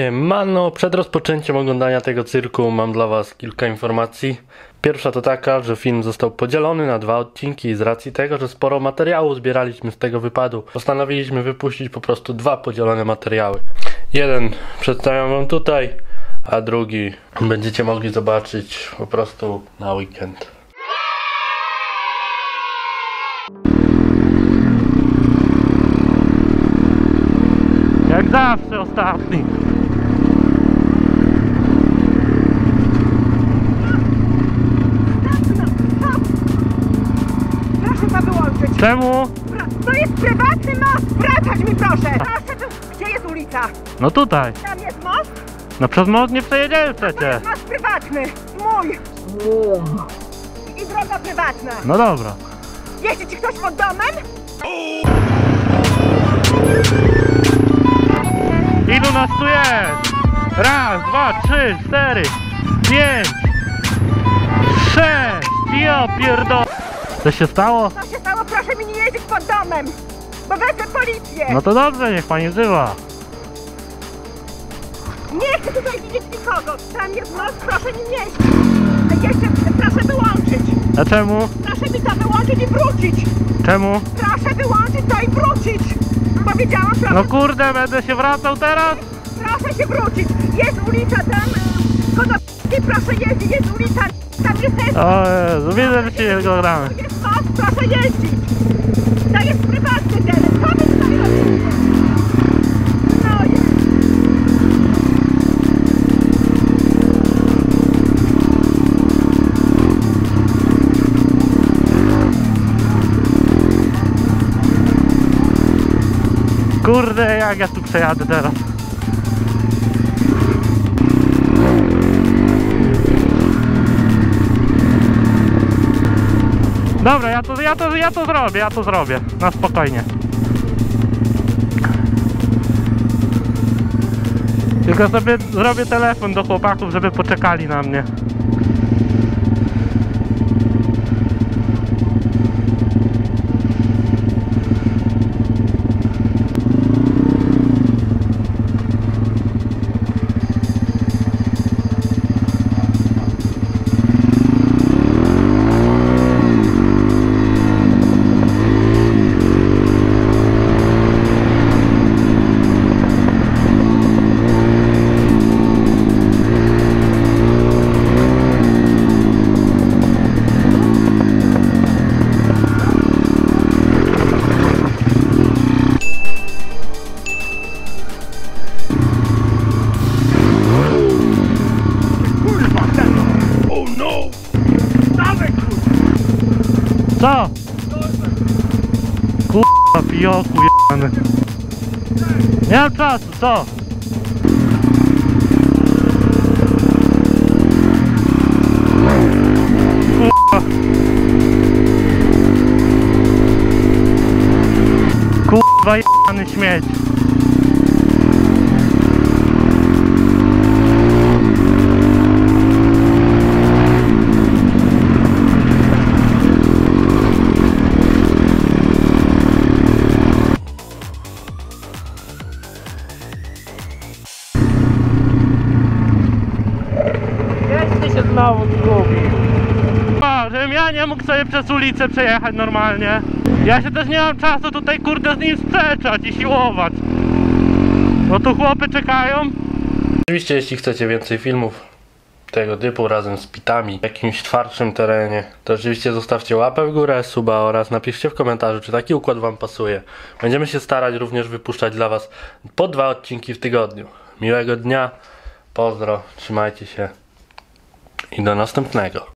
Siemano, przed rozpoczęciem oglądania tego cyrku mam dla was kilka informacji. Pierwsza to taka, że film został podzielony na 2 odcinki i z racji tego, że sporo materiału zbieraliśmy z tego wypadu, postanowiliśmy wypuścić po prostu 2 podzielone materiały. Jeden przedstawiam wam tutaj, a drugi będziecie mogli zobaczyć po prostu na weekend. Jak zawsze ostatni. Proszę to wyłączyć. Czemu? To jest prywatny most. Wracać mi proszę. Gdzie jest ulica? No tutaj. Tam jest most? No przez most nie przejedziemy To przecież. jest most prywatny. Mój. I droga prywatna. No dobra. Jeździ ci ktoś pod domem? Ilu nas tu jest? Raz, 2, 3, 4, 5, 6. Ja pierdolę. Co się stało? Co się stało? Proszę mi nie jeździć pod domem. Bo wezmę policję. No to dobrze, niech pani wzywa. Nie chcę tutaj widzieć nikogo. Tam jest most. Proszę nim jeździć. Jeszcze proszę wyłączyć. A czemu? Proszę mi to wyłączyć i wrócić. Czemu? Proszę wyłączyć to i wrócić. Powiedziałam, proszę. No kurde, będę się wracał teraz? Proszę się wrócić. Jest ulica tam. Konopnickiej, proszę jeździć. Jest ulica. Tam jest. O Jezu, widzę, że się nie dogadamy. Tu jest most, proszę jeździć. To jest prywatny teren. Co wy tutaj robicie? No jest. Kurde, jak ja tu przejadę teraz? Dobra, ja to zrobię, na spokojnie. Tylko sobie zrobię telefon do chłopaków, żeby poczekali na mnie. Co? Kurwa, pijoku jebany. Nie mam czasu, co? Kurwa. Kurwa jebany śmieć. Się znowu zgubi. Żebym ja nie mógł sobie przez ulicę przejechać normalnie. Ja się też nie mam czasu tutaj kurde z nim sprzeczać i siłować. No tu chłopy czekają. Oczywiście jeśli chcecie więcej filmów tego typu razem z pitami w jakimś twardszym terenie, to oczywiście zostawcie łapę w górę, suba oraz napiszcie w komentarzu, czy taki układ wam pasuje. Będziemy się starać również wypuszczać dla was po 2 odcinki w tygodniu. Miłego dnia, pozdro, trzymajcie się i do następnego.